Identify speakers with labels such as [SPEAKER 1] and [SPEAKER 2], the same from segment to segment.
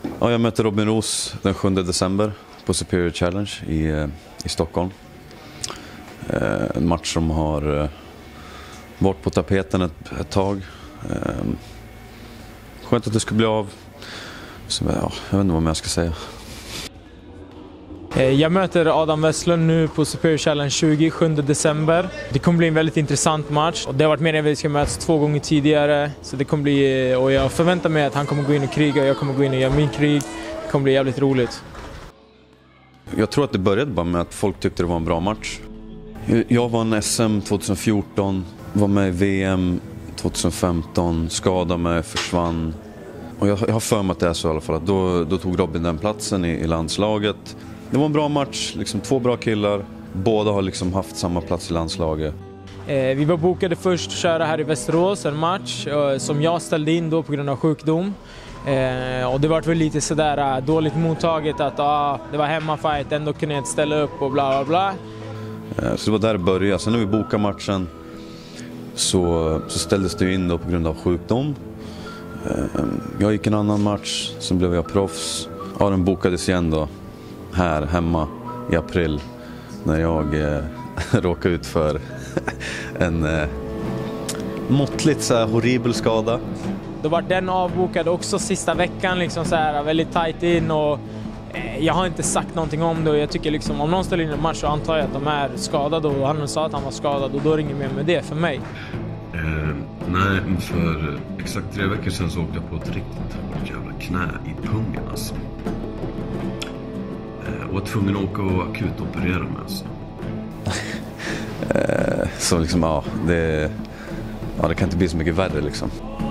[SPEAKER 1] Ja, jag möter Robin Roos den 7 december på Superior Challenge i Stockholm. En match som har varit på tapeten ett tag. Skönt att det ska bli av. Så, ja, jag vet inte vad jag ska säga.
[SPEAKER 2] Jag möter Adam Westlund nu på Superior Challenge 27 december. Det kommer bli en väldigt intressant match. Och det har varit mer än vi ska mötas 2 gånger tidigare. Så det kommer bli, och jag förväntar mig att han kommer gå in och kriga och jag kommer gå in och göra min krig. Det kommer bli jävligt roligt.
[SPEAKER 1] Jag tror att det började bara med att folk tyckte det var en bra match. Jag vann SM 2014, var med i VM 2015, skadade mig, försvann. Och jag har för mig att det är så i alla fall. Att då tog Robin den platsen i landslaget. Det var en bra match, liksom 2 bra killar. Båda har liksom haft samma plats i landslaget.
[SPEAKER 2] Vi var bokade först att köra här i Västerås en match som jag ställde in då på grund av sjukdom. Och det var väl lite sådär dåligt mottaget att det var hemmafight, ändå kunde jag inte ställa upp och bla bla bla.
[SPEAKER 1] Så det var där det började. Sen när vi bokade matchen så ställdes det in då på grund av sjukdom. Jag gick en annan match, sen blev jag proffs. Ja, den bokades igen då här hemma i april när jag råkade ut för en måttligt så här horribel skada.
[SPEAKER 2] Då var den avbokad också sista veckan liksom så här väldigt tight in och jag har inte sagt någonting om det och jag tycker liksom om någon ställer in en match så antar jag att de är skadade och han sa att han var skadad och då ringer mer med det för mig.
[SPEAKER 3] Nej, för exakt 3 veckor sedan så åkte jag på ett riktigt hårt jävla knä i pungen alltså. Och var tvungen att åka och akut operera mig alltså.
[SPEAKER 1] Så liksom ja, det kan inte bli så mycket värre liksom.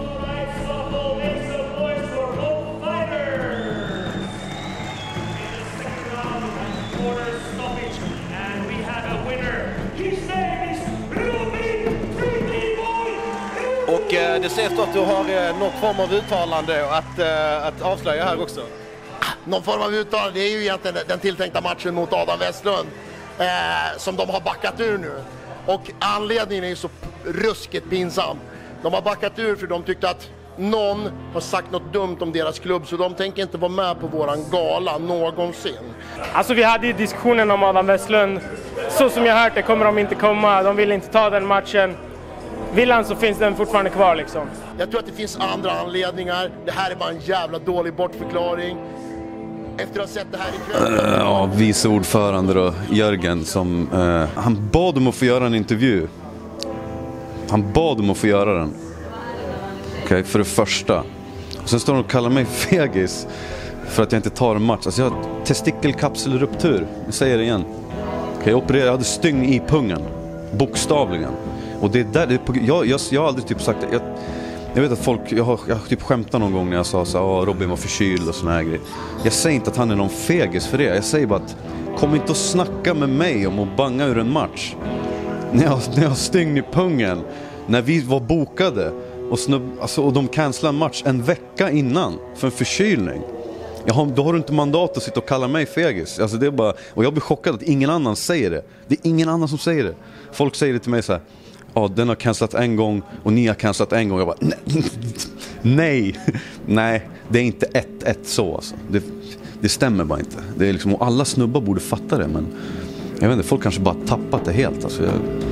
[SPEAKER 4] Och det sägs då att du har någon form av uttalande att avslöja här också. Någon form av uttalande, det är ju egentligen den tilltänkta matchen mot Adam Westlund som de har backat ur nu. Och anledningen är ju så ruskigt pinsam. De har backat ur för de tyckte att någon har sagt något dumt om deras klubb så de tänker inte vara med på våran gala någonsin.
[SPEAKER 5] Alltså vi hade ju diskussionen om Adam Westlund. Så som jag hört det kommer de inte komma, de vill inte ta den matchen. Vill han så finns den fortfarande kvar liksom.
[SPEAKER 4] Jag tror att det finns andra anledningar. Det här är bara en jävla dålig bortförklaring. Efter att ha sett det här ikväll.
[SPEAKER 1] Ja, vice ordförande då, Jörgen, som han bad om att få göra en intervju. Han bad om att få göra den. Okej, för det första. Och sen står de och kallar mig fegis för att jag inte tar en match. Alltså jag har testikelkapselruptur. Jag säger det igen. Okej, jag hade stygn i pungen. Bokstavligen. Och det är där, jag har aldrig typ sagt det. Jag vet att folk, jag har typ skämtat någon gång när jag sa så Robin var förkyld och såna här grejer. Jag säger inte att han är någon fegis för det. Jag säger bara att kom inte och snacka med mig om att banga ur en match. När jag har stygn i pungen. När vi var bokade och de cancelade en match en vecka innan för en förkylning. Då har du inte mandat att sitta och kalla mig fegis. Alltså det är bara, och jag blir chockad att ingen annan säger det. Det är ingen annan som säger det. Folk säger det till mig så här. Ja, den har cancelat en gång och ni har cancelat en gång. Jag bara, nej, det är inte 1-1 så alltså. Det stämmer bara inte. Det är liksom, och alla snubbar borde fatta det, men jag vet inte, folk kanske bara tappat det helt alltså.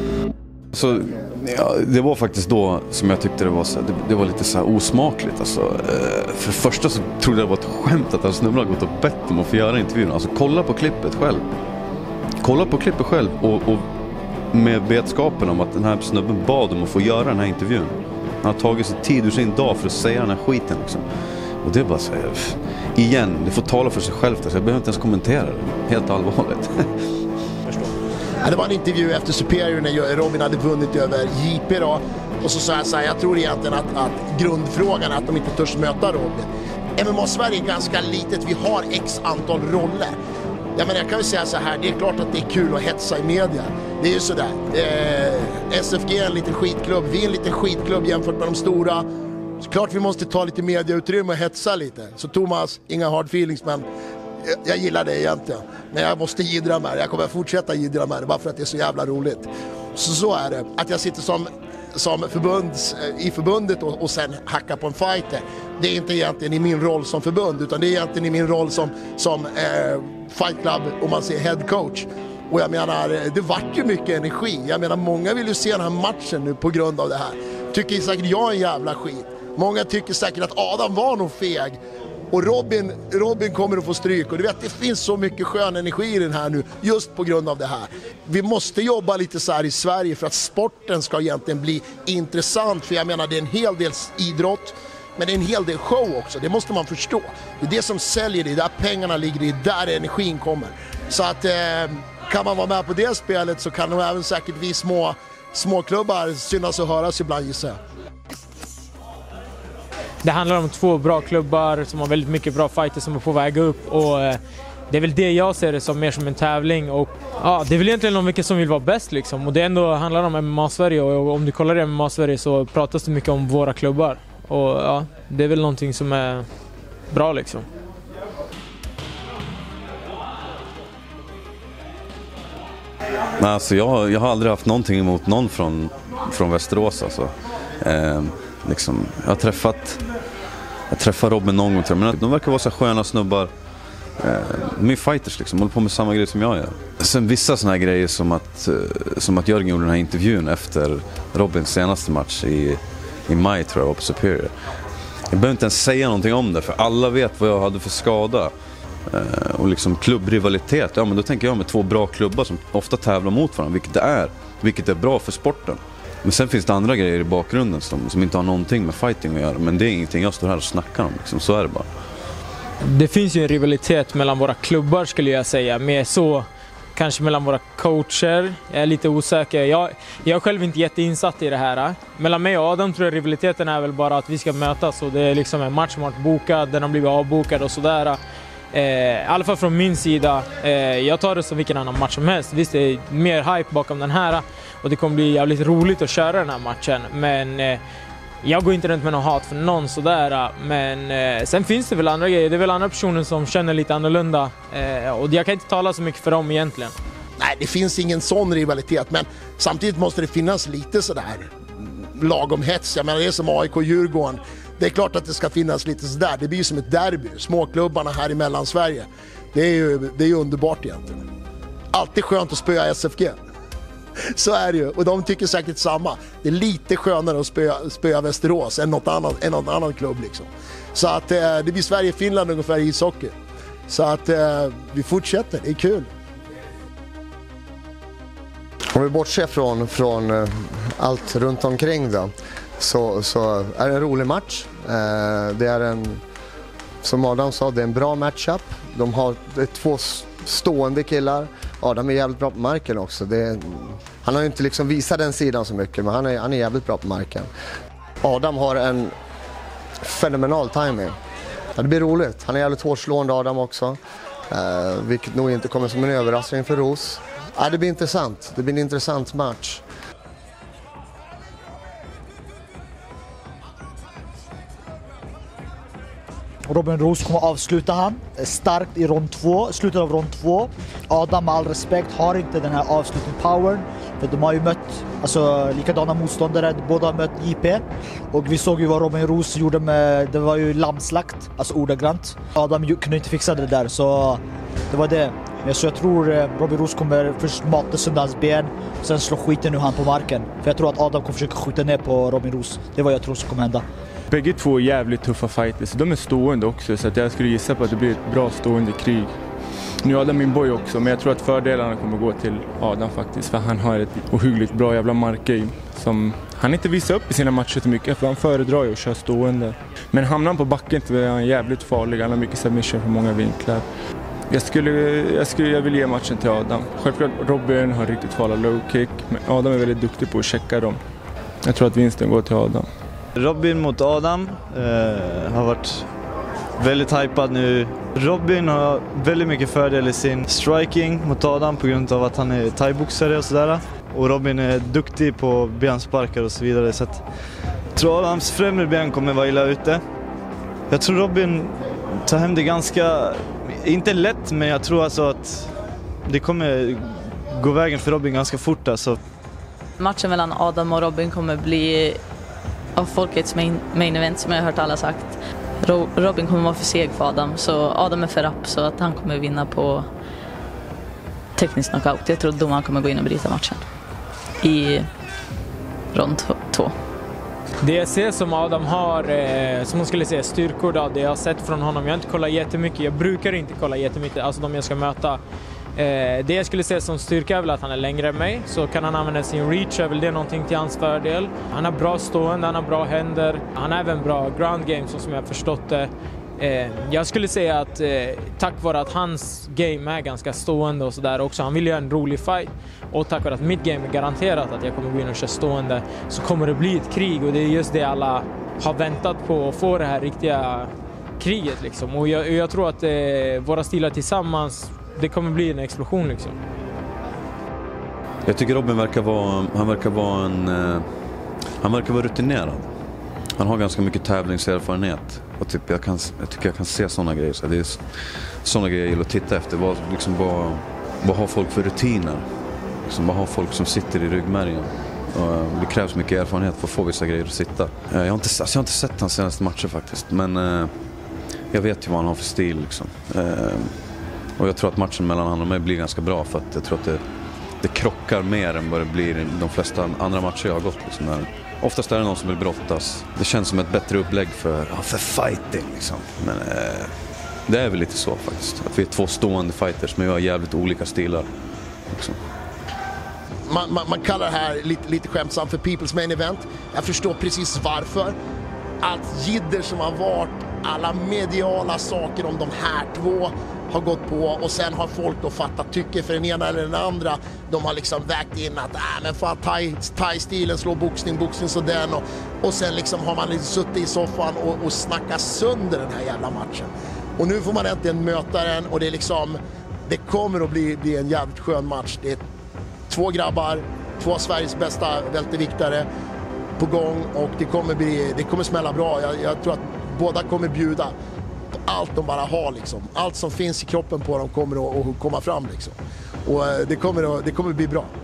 [SPEAKER 1] Det var faktiskt då som jag tyckte det var lite så här osmakligt alltså. För det första så trodde jag det var ett skämt att en snubbar gått och bett om att få göra intervjun. Alltså kolla på klippet själv. Och med vetskapen om att den här snubben bad om att få göra den här intervjun. Han har tagit sig tid ur sin dag för att säga den här skiten liksom. Och det är bara så här, igen, det får tala för sig själv. Så jag behöver inte ens kommentera det. Helt allvarligt.
[SPEAKER 4] Det var en intervju efter Superior när Robin hade vunnit över JP då. Och så sa jag så här, jag tror egentligen att grundfrågan är att de inte törs möta Robin. MMA-Sverige är ganska litet, vi har x antal roller. Jag kan väl säga så här, det är klart att det är kul att hetsa i media. Det är ju sådär. SFG är en liten skitklubb, vi är en liten skitklubb jämfört med de stora. Så klart vi måste ta lite mediautrymme och hetsa lite. Så Thomas, inga hard feelings, men jag gillar det egentligen. Men jag måste jiddra med det, jag kommer fortsätta jiddra med det bara för att det är så jävla roligt. Så är det. Att jag sitter som som i förbundet och sen hacka på en fighter. Det är inte egentligen i min roll som förbund, utan det är egentligen i min roll som Fight Club, om man säger head coach. Och jag menar, det vart ju mycket energi. Jag menar, många vill ju se den här matchen nu på grund av det här. Tycker säkert jag är en jävla skit. Många tycker säkert att Adam var nog feg. Och Robin kommer att få stryk. Och du vet, det finns så mycket skön energi i den här nu, just på grund av det här. Vi måste jobba lite så här i Sverige för att sporten ska egentligen bli intressant. För jag menar, det är en hel del idrott, men det är en hel del show också. Det måste man förstå. Det är det som säljer, det är där pengarna ligger, det är där energin kommer. Så att kan man vara med på det spelet så kan nog även säkert vi små klubbar synas och höras ibland, gissar jag.
[SPEAKER 2] Det handlar om 2 bra klubbar som har väldigt mycket bra fighter som är på väg upp, och det är väl det jag ser det som, mer som en tävling. Och ja, det är väl egentligen om vilka som vill vara bäst liksom. Och det ändå handlar om MMA-Sverige, och om du kollar i MMA-Sverige så pratas det mycket om våra klubbar. Och ja, det är väl någonting som är bra liksom.
[SPEAKER 1] Alltså jag har aldrig haft någonting emot någon från Västerås alltså. Liksom, jag har träffat Robin någon gång, men de verkar vara så sköna snubbar. De är fighters liksom, håller på med samma grejer som jag gör. Sen vissa såna här grejer som att Jörgen gjorde den här intervjun efter Robins senaste match i maj, tror jag var på Superior. Jag behöver inte ens säga någonting om det, för alla vet vad jag hade för skada. Och liksom klubbrivalitet, ja men då tänker jag med 2 bra klubbar som ofta tävlar mot varandra, vilket är bra för sporten. Men sen finns det andra grejer i bakgrunden som inte har någonting med fighting att göra, men det är ingenting jag står här och snackar om liksom, så är det bara.
[SPEAKER 2] Det finns ju en rivalitet mellan våra klubbar, skulle jag säga, mer så kanske mellan våra coacher. Jag är lite osäker. Jag är själv inte jätteinsatt i det här. Mellan mig och Adam tror jag rivaliteten är väl bara att vi ska mötas, och det är liksom en match som har varit bokad, den har blivit avbokad och sådär. I alla fall från min sida, jag tar det som vilken annan match som helst. Visst, det är mer hype bakom den här, och det kommer bli jävligt roligt att köra den här matchen. Men jag går inte runt med någon hat för någon sådär. Men sen finns det väl andra grejer. Det är väl andra personer som känner lite annorlunda, och jag kan inte tala så mycket för dem egentligen.
[SPEAKER 4] Nej, det finns ingen sån rivalitet, men samtidigt måste det finnas lite sådär lagom hets. Jag menar, det är som AIK-Djurgården. Det är klart att det ska finnas lite sådär. Det blir ju som ett derby. Småklubbarna här i Mellansverige. Det är ju underbart egentligen. Alltid skönt att spöa SFG. Så är det ju. Och de tycker säkert samma. Det är lite skönare att spöa Västerås än något annat klubb liksom. Så att det blir Sverige-Finland ungefär i ishockey. Så att vi fortsätter. Det är kul.
[SPEAKER 6] Om vi bortser från allt runt omkring då, så är det en rolig match. Det är som Adam sa, det är en bra matchup. Det är 2 stående killar. Adam är jävligt bra på marken också. Han har ju inte liksom visat den sidan så mycket, men han är jävligt bra på marken. Adam har en fenomenal timing. Ja, det blir roligt. Han är jävligt hårdslående, Adam också. Vilket nog inte kommer som en överraskning för Ros. Ja, det blir intressant. Det blir en intressant match.
[SPEAKER 7] Robin Roos kommer avsluta han starkt i slutet av rond 2. Adam, med all respekt, har inte den här avslutning-powern. För de har ju mött likadana motståndare. Båda har mött JP. Och vi såg ju vad Robin Roos gjorde det var ju lammslakt, alltså ordagrant. Adam kunde inte fixa det där, så det var det. Så jag tror Robin Roos kommer först mata sönder hans ben, sen slå skiten ur han på marken. För jag tror att Adam kommer försöka skjuta ner på Robin Roos. Det är vad jag tror som kommer hända.
[SPEAKER 8] Bägge 2 är jävligt tuffa fighters. De är stående också, så att jag skulle gissa på att det blir ett bra stående krig. Nu är Adam min boy också, men jag tror att fördelarna kommer gå till Adam faktiskt. För han har ett ohyggligt bra jävla markgame som han inte visar upp i sina matcher så mycket, för han föredrar ju att köra stående. Men hamnar han på backen så är han jävligt farlig. Han har mycket submission för många vinklar. Jag vill ge matchen till Adam. Självklart Robin har riktigt farliga low kick, men Adam är väldigt duktig på att checka dem. Jag tror att vinsten går till Adam.
[SPEAKER 9] Robin mot Adam har varit väldigt hypad nu. Robin har väldigt mycket fördel i sin striking mot Adam på grund av att han är thaiboxare och sådär. Och Robin är duktig på bensparkar och så vidare. Så att jag tror Adams främre ben kommer vara illa ute. Jag tror Robin tar hem det ganska, inte lätt, men jag tror alltså att det kommer gå vägen för Robin ganska fort. Alltså.
[SPEAKER 10] Matchen mellan Adam och Robin kommer bli av folkets main event, som jag har hört alla sagt. Robin kommer vara för seg för Adam, så Adam är för rapp, så att han kommer vinna på teknisk knockout. Jag tror att domaren kommer gå in och bryta matchen i rond 2.
[SPEAKER 2] Det jag ser som Adam har, som man skulle säga, styrkor då, det jag har sett från honom. Jag har inte kollat jättemycket, jag brukar inte kolla jättemycket, alltså de jag ska möta. Det jag skulle säga som styrka är väl att han är längre än mig, så kan han använda sin reach, är väl det någonting till hans fördel. Han har bra stående, han har bra händer, han har även bra ground game så som jag har förstått det. Jag skulle säga att tack vare att hans game är ganska stående och sådär också, han vill göra en rolig fight, och tack vare att mitt game är garanterat att jag kommer gå in och köra stående, så kommer det bli ett krig, och det är just det alla har väntat på, att få det här riktiga kriget liksom. Och jag tror att våra stilar tillsammans, det kommer bli en explosion liksom.
[SPEAKER 1] Jag tycker Robin verkar vara rutinerad. Han har ganska mycket tävlingserfarenhet. Och typ jag tycker jag kan se sådana grejer. Så det är sådana grejer jag gillar att titta efter. Vad har folk för rutiner? Liksom, vad har folk som sitter i ryggmärgen? Det krävs mycket erfarenhet för att få vissa grejer att sitta. Jag har inte sett hans senaste matcher faktiskt. Men jag vet ju vad han har för stil. Liksom. Och jag tror att matchen mellan han och mig blir ganska bra. För att jag tror att det krockar mer än vad det blir i de flesta andra matcher jag har gått. Liksom, oftast är det någon som vill brottas. Det känns som ett bättre upplägg för fighting liksom. Men det är väl lite så faktiskt. Att vi är två stående fighters men vi har jävligt olika stilar. Liksom.
[SPEAKER 4] Man kallar det här lite skämtsamt för People's Main Event. Jag förstår precis varför. Allt jidder som har varit, alla mediala saker om de här två har gått på, och sen har folk då fattat tycke för den ena eller den andra. De har liksom vägt in att men fan, thai-stilen slår boxning så den, och sen liksom har man liksom suttit i soffan och snackat sönder den här jävla matchen. Och nu får man äntligen möta den, och det är liksom, det kommer att bli en jävligt skön match. Det är två grabbar, två av Sveriges bästa välteviktare på gång, och det kommer smälla bra. Jag tror att båda kommer bjuda på allt de bara har liksom. Allt som finns i kroppen på dem kommer att komma fram liksom. Och det kommer bli bra.